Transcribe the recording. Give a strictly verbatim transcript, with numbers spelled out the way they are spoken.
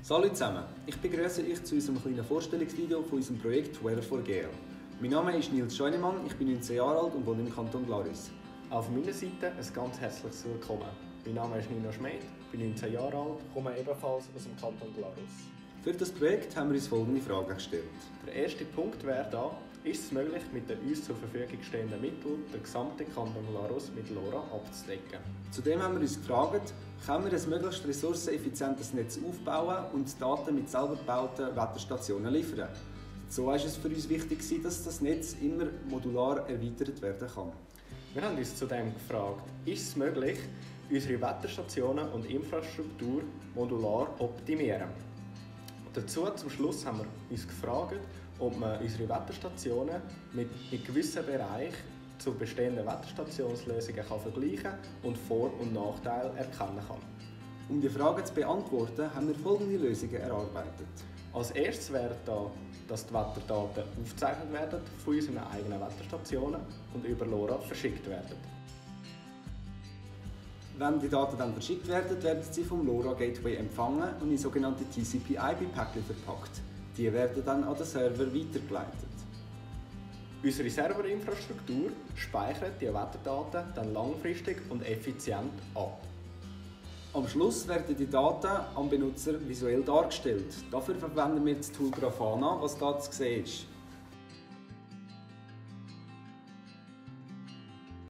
Salut zusammen, ich begrüße euch zu unserem kleinen Vorstellungsvideo von unserem Projekt Weather for G L. Mein Name ist Nils Scheunemann, ich bin neunzehn Jahre alt und wohne im Kanton Glarus. Auf meiner Seite ein ganz herzliches Willkommen. Mein Name ist Nino Schmid, bin neunzehn Jahre alt, komme ebenfalls aus dem Kanton Glarus. Für das Projekt haben wir uns folgende Fragen gestellt. Der erste Punkt wäre da: Ist es möglich, mit den uns zur Verfügung stehenden Mitteln den gesamten Kanton Glarus mit LoRa abzudecken? Zudem haben wir uns gefragt, können wir ein möglichst ressourceneffizientes Netz aufbauen und Daten mit selber gebauten Wetterstationen liefern? So war es für uns wichtig, dass das Netz immer modular erweitert werden kann. Wir haben uns zudem gefragt, ist es möglich, unsere Wetterstationen und Infrastruktur modular optimieren? Dazu zum Schluss haben wir uns gefragt, ob man unsere Wetterstationen mit in gewissen Bereichen zu bestehenden Wetterstationslösungen kann vergleichen und Vor- und Nachteile erkennen kann. Um die Fragen zu beantworten, haben wir folgende Lösungen erarbeitet. Als erstes wäre da, dass die Wetterdaten aufgezeichnet werden von unseren eigenen Wetterstationen und über LoRa verschickt werden. Wenn die Daten dann verschickt werden, werden sie vom LoRa Gateway empfangen und in sogenannte T C P I P-Päckchen verpackt. Die werden dann an den Server weitergeleitet. Unsere Serverinfrastruktur speichert die Wetterdaten dann langfristig und effizient ab. Am Schluss werden die Daten am Benutzer visuell dargestellt. Dafür verwenden wir das Tool Grafana, was hier zu sehen ist.